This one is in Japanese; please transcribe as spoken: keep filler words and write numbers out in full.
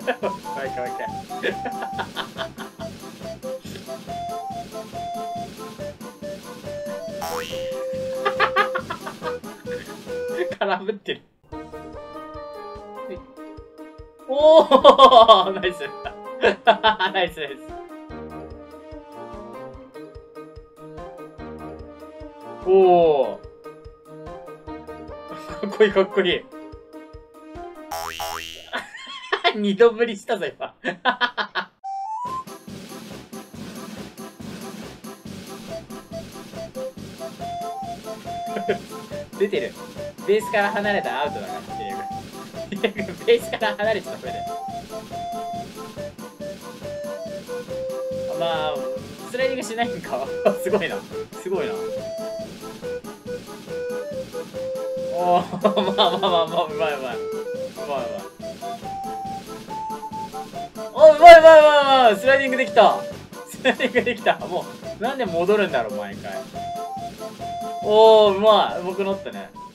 もう一回もう一回空振ってる。おおナイスナイスナイス。おおかっこいいかっこいい。二度振りしたぞ今。出てる。ベースから離れたらアウトだから。ベースから離れちゃダメだよ。まあスライディングしないんか。すごいなすごいな。おおまあまあまあまあうまいうまいうまいうまいうまい。おうまいうまいうまいうまい。スライディングできた。スライディングできた。もうなんで戻るんだろう毎回。おおうまい。うまくなったね。